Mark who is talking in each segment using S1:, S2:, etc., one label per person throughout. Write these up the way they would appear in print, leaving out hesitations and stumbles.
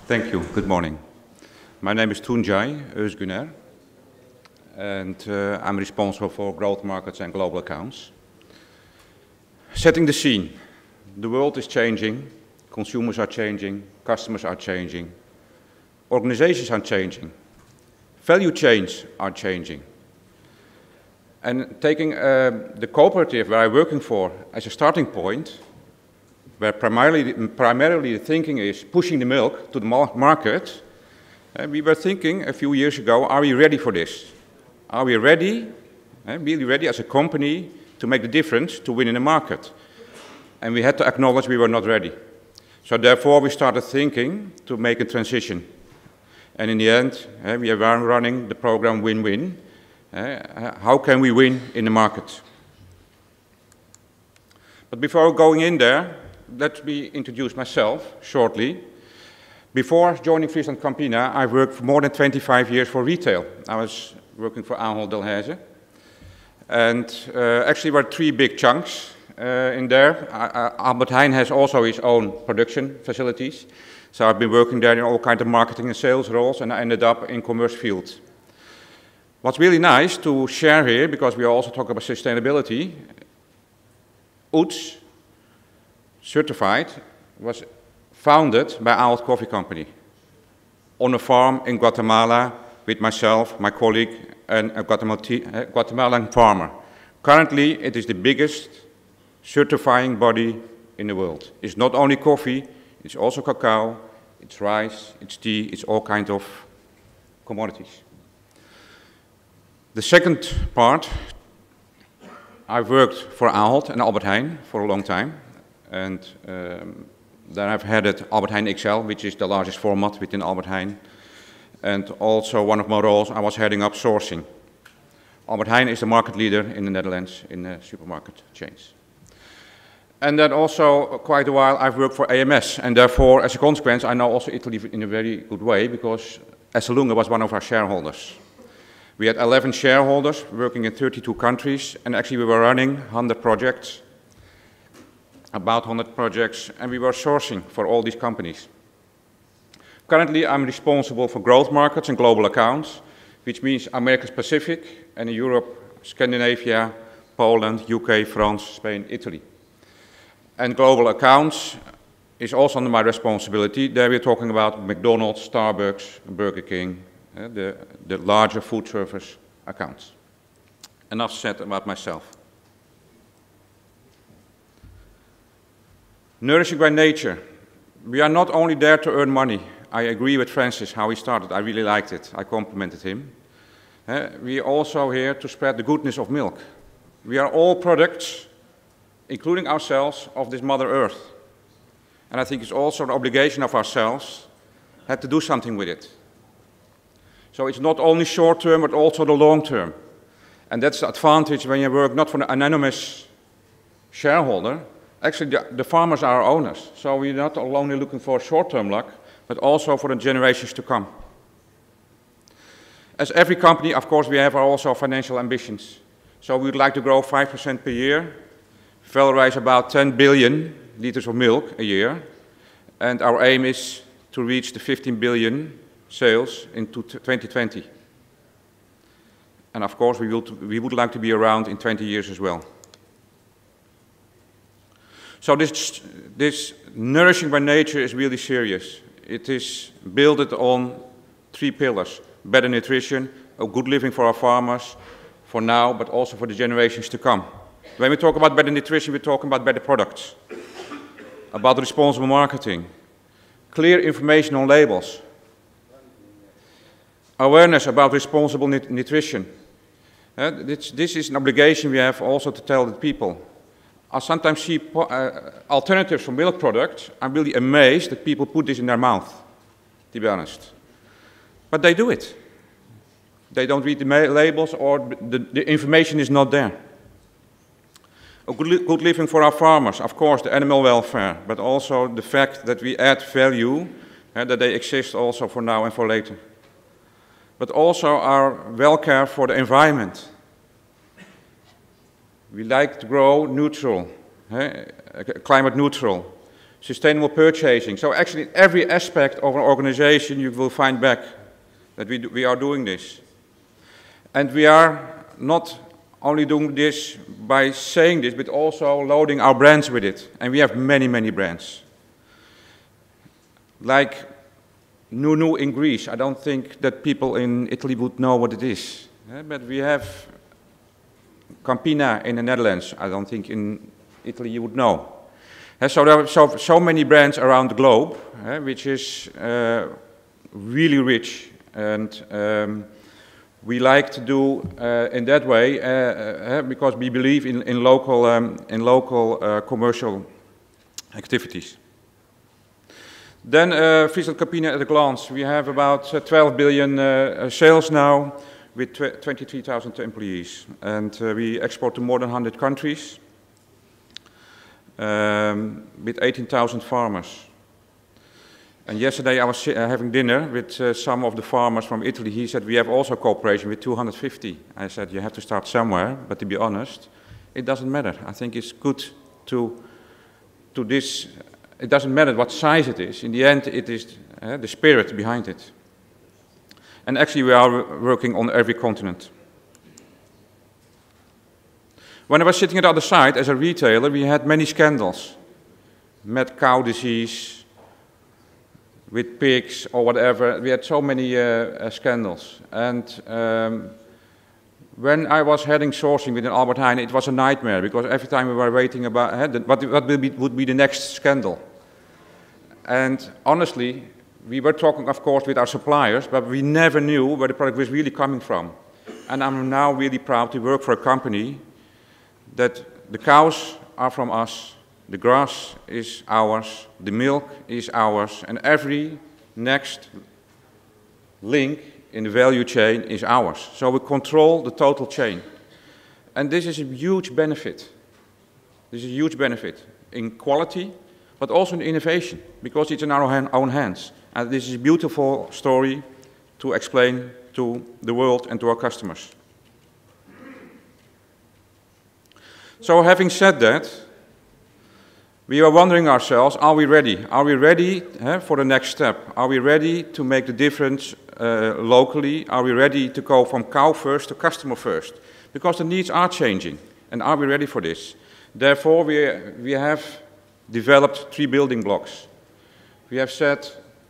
S1: Thank you. Good morning. My name is Tunjai Özgüner, and I'm responsible for growth markets and global accounts. Setting the scene. The world is changing, consumers are changing, customers are changing, organizations are changing, value chains are changing. And taking the cooperative where I'm working for as a starting point, where primarily the thinking is pushing the milk to the market, we were thinking a few years ago, are we ready for this? Are we ready, really ready as a company to make the difference, to win in the market? And we had to acknowledge we were not ready. So therefore we started thinking to make a transition. And in the end, we are running the program Win-Win. How can we win in the market? But before going in there, let me introduce myself shortly. Before joining Friesland Campina, I worked for more than 25 years for retail. I was working for Ahold Delhaize. And actually there were three big chunks in there. Albert Heijn has also his own production facilities. So I've been working there in all kinds of marketing and sales roles, and I ended up in commerce field. What's really nice to share here, because we also talk about sustainability, UTZ Certified was founded by Ahold Coffee Company on a farm in Guatemala with myself, my colleague, and a Guatemalan farmer. Currently, it is the biggest certifying body in the world. It's not only coffee, it's also cacao, it's rice, it's tea, it's all kinds of commodities. The second part, I've worked for Ahold and Albert Heijn for a long time. And then I've headed Albert Heijn XL, which is the largest format within Albert Heijn. And also one of my roles, I was heading up sourcing. Albert Heijn is the market leader in the Netherlands in supermarket chains. And then also quite a while I've worked for AMS, and therefore as a consequence I know also Italy in a very good way, because Esselunga was one of our shareholders. We had 11 shareholders working in 32 countries, and actually we were running 100 projects, about 100 projects, and we were sourcing for all these companies. Currently I'm responsible for growth markets and global accounts, which means Americas Pacific and Europe, Scandinavia, Poland, UK, France, Spain, Italy. And global accounts is also under my responsibility. There we're talking about McDonald's, Starbucks, Burger King, the larger food service accounts. Enough said about myself. Nourishing by nature. We are not only there to earn money. I agree with Francis, how he started. I really liked it. I complimented him. We are also here to spread the goodness of milk. We are all products, including ourselves, of this Mother Earth. And I think it's also an obligation of ourselves to do something with it. So it's not only short term, but also the long term. And that's the advantage when you work not for an anonymous shareholder. Actually, the farmers are our owners. So we're not only looking for short-term luck, but also for the generations to come. As every company, of course, we have also financial ambitions. So we would like to grow 5% per year, valorize about 10 billion liters of milk a year, and our aim is to reach the 15 billion sales in 2020. And of course, we would like to be around in 20 years as well. So this nourishing by nature is really serious. It is built on 3 pillars: better nutrition, a good living for our farmers, for now, but also for the generations to come. When we talk about better nutrition, we're talking about better products, about responsible marketing, clear information on labels, awareness about responsible nutrition. This is an obligation we have also to tell the people. I sometimes see alternatives for milk products. I'm really amazed that people put this in their mouth, to be honest. But they do it. They don't read the labels, or the information is not there. A good living for our farmers, of course, the animal welfare, but also the fact that we add value, that they exist also for now and for later. But also our welfare for the environment. We like to grow neutral, climate neutral. sustainable purchasing. So actually every aspect of an organization you will find back that we are doing this. And we are not only doing this by saying this, but also loading our brands with it. And we have many, many brands. Like Nunu in Greece, I don't think that people in Italy would know what it is. But we have Campina in the Netherlands, I don't think in Italy you would know. So there are so many brands around the globe, which is really rich, and we like to do in that way because we believe in local commercial activities. Then Friesland Campina at a glance. We have about 12 billion sales now with 23,000 employees, and we export to more than 100 countries. With 18,000 farmers. And yesterday I was having dinner with some of the farmers from Italy. He said, we have also cooperation with 250. I said, you have to start somewhere, but to be honest, it doesn't matter. I think it's good to this, it doesn't matter what size it is. In the end, it is the spirit behind it. And actually we are working on every continent. When I was sitting at the other side as a retailer, we had many scandals. Mad cow disease, with pigs or whatever. We had so many scandals. And when I was heading sourcing within Albert Heijn, it was a nightmare because every time we were waiting about what would be the next scandal. And honestly, we were talking, of course, with our suppliers, but we never knew where the product was really coming from. And I'm now really proud to work for a company that the cows are from us, the grass is ours, the milk is ours, and every next link in the value chain is ours. So we control the total chain. And this is a huge benefit. This is a huge benefit in quality, but also in innovation, because it's in our own hands. And this is a beautiful story to explain to the world and to our customers. So having said that, we are wondering ourselves, are we ready? Are we ready for the next step? Are we ready to make the difference locally? Are we ready to go from cow first to customer first? Because the needs are changing, and are we ready for this? Therefore, we have developed 3 building blocks. We have said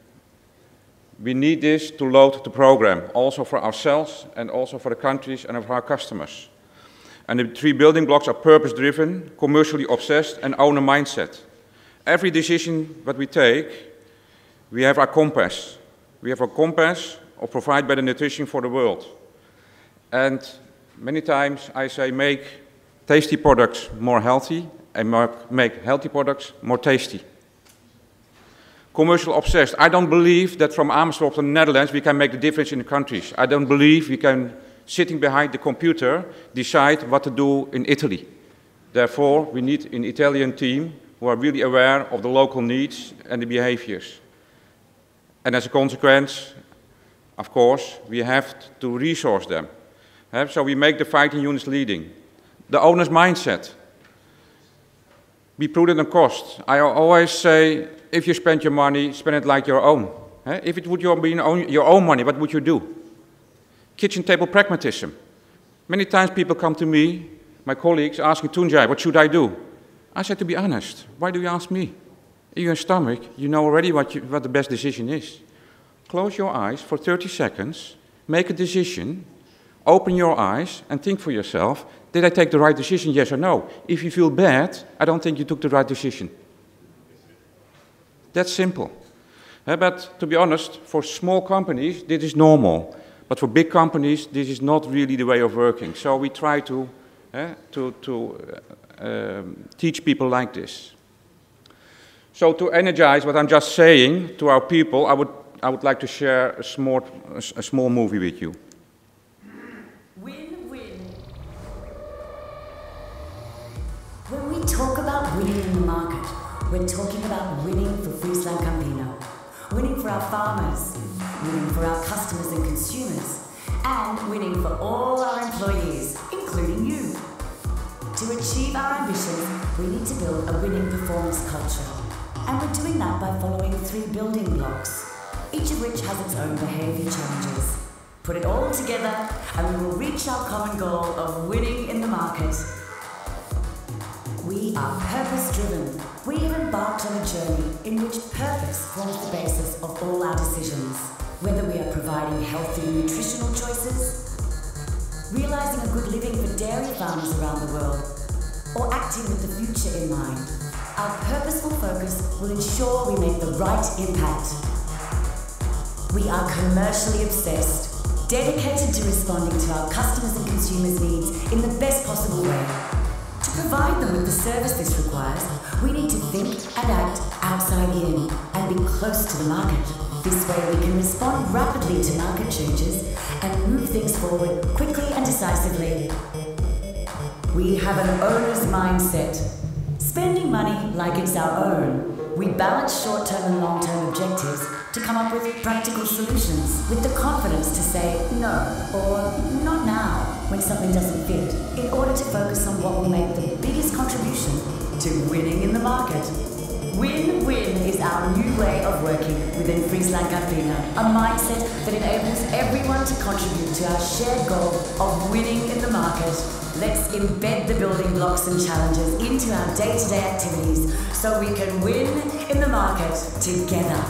S1: we need this to load the program, also for ourselves and also for the countries and for our customers. And the 3 building blocks are purpose-driven, commercially obsessed, and owner mindset. Every decision that we take, we have our compass. We have a compass of provide better nutrition for the world. And many times I say make tasty products more healthy and make healthy products more tasty. Commercial obsessed. I don't believe that from Amersfoort to the Netherlands we can make the difference in the countries. I don't believe we can, sitting behind the computer, decide what to do in Italy. Therefore, we need an Italian team who are really aware of the local needs and the behaviors. And as a consequence, of course, we have to resource them. So we make the fighting units leading. The owner's mindset. Be prudent on cost. I always say, if you spend your money, spend it like your own. If it would be your own money, what would you do? Kitchen table pragmatism. Many times people come to me, my colleagues, asking, Tunjai, what should I do? I said, to be honest, why do you ask me? In your stomach, you know already what the best decision is. Close your eyes for 30 seconds, make a decision, open your eyes and think for yourself, did I take the right decision, yes or no? If you feel bad, I don't think you took the right decision. That's simple. But to be honest, for small companies, this is normal. But for big companies, this is not really the way of working. So we try to teach people like this. So to energize what I'm just saying to our people, I would like to share a small movie with you.
S2: Win-win. When we talk about winning in the market, we're talking about winning for Friesland Campina, winning for our farmers, winning for our customers and consumers, and winning for all our employees, including you. To achieve our ambitions, we need to build a winning performance culture. And we're doing that by following 3 building blocks, each of which has its own behaviour challenges. Put it all together and we will reach our common goal of winning in the market. We are purpose-driven. We have embarked on a journey in which purpose forms the basis of all our decisions. Whether we are providing healthy nutritional choices, realising a good living for dairy farmers around the world, or acting with the future in mind, our purposeful focus will ensure we make the right impact. We are commercially obsessed, dedicated to responding to our customers' and consumers' needs in the best possible way. To provide them with the service this requires, we need to think and act outside in and be close to the market. This way we can respond rapidly to market changes and move things forward quickly and decisively. We have an owner's mindset, spending money like it's our own. We balance short-term and long-term objectives to come up with practical solutions with the confidence to say no or not now when something doesn't fit in order to focus on what will make the biggest contribution to winning in the market. Win-win is our new way of working within FrieslandCampina, a mindset that enables everyone to contribute to our shared goal of winning in the market. Let's embed the building blocks and challenges into our day-to-day activities so we can win in the market together.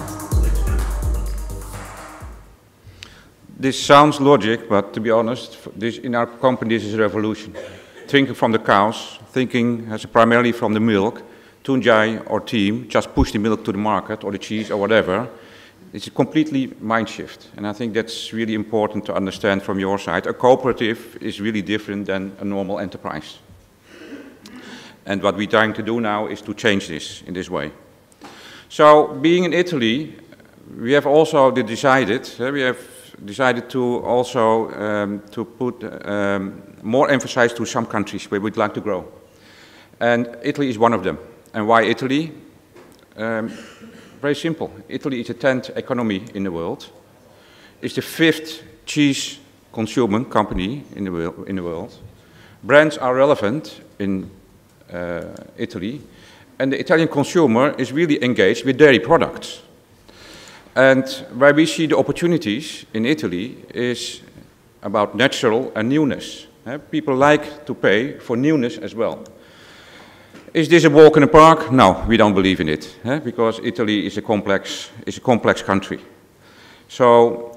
S1: This sounds logic, but to be honest, in our company this is a revolution. Thinking from the cows, thinking primarily from the milk, Tunjai or team just push the milk to the market or the cheese or whatever. It's a completely mind shift, and I think that's really important to understand from your side. A cooperative is really different than a normal enterprise. And what we're trying to do now is to change this in this way. So, being in Italy, we have also decided to also to put more emphasis to some countries where we'd like to grow. And Italy is one of them. And why Italy? Very simple. Italy is the 10th economy in the world. It's the 5th cheese consuming company in the world. Brands are relevant in Italy. And the Italian consumer is really engaged with dairy products. And where we see the opportunities in Italy is about natural and newness. People like to pay for newness as well. Is this a walk in the park? No, we don't believe in it, because Italy is a complex country. So,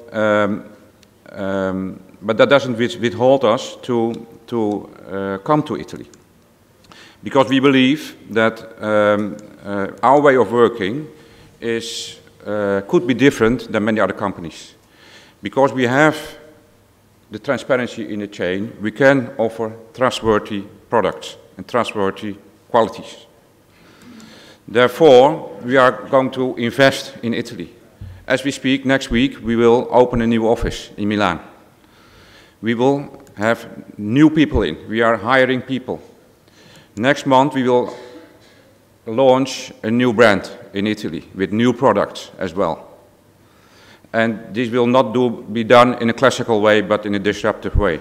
S1: but that doesn't withhold us to come to Italy, because we believe that our way of working could be different than many other companies. Because we have the transparency in the chain, we can offer trustworthy products and trustworthy qualities. Therefore, we are going to invest in Italy. As we speak, next week we will open a new office in Milan. We will have new people in. We are hiring people. Next month we will launch a new brand in Italy with new products as well. And this will not be done in a classical way, but in a disruptive way.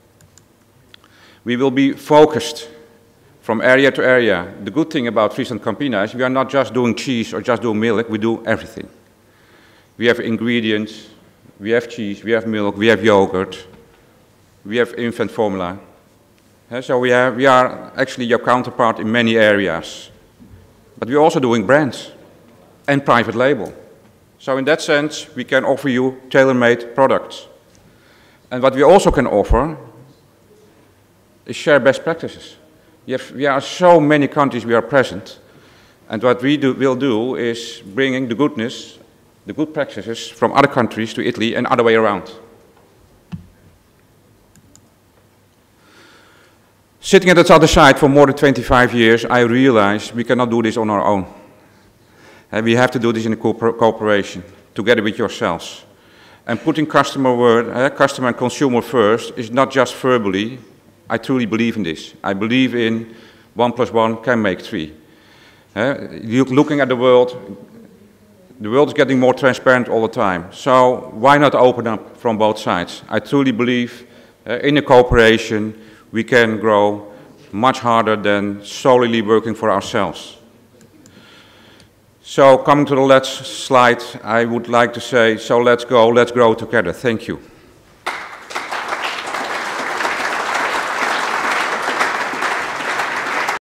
S1: We will be focused from area to area. The good thing about FrieslandCampina is we are not just doing cheese or just doing milk, we do everything. We have ingredients, we have cheese, we have milk, we have yogurt, we have infant formula. So we are actually your counterpart in many areas. But we're also doing brands and private label. So in that sense, we can offer you tailor-made products. And what we also can offer is share best practices. We are so many countries we are present, and what we will do is bringing the goodness, the good practices from other countries to Italy and other way around. Sitting at the other side for more than 25 years, I realized we cannot do this on our own. And we have to do this in a cooperation, together with yourselves. And putting customer and consumer first is not just verbally. I truly believe in this. I believe in 1 + 1 can make 3. Looking at the world is getting more transparent all the time. So why not open up from both sides? I truly believe in a cooperation we can grow much harder than solely working for ourselves. So coming to the last slide, I would like to say, so let's go, let's grow together. Thank you.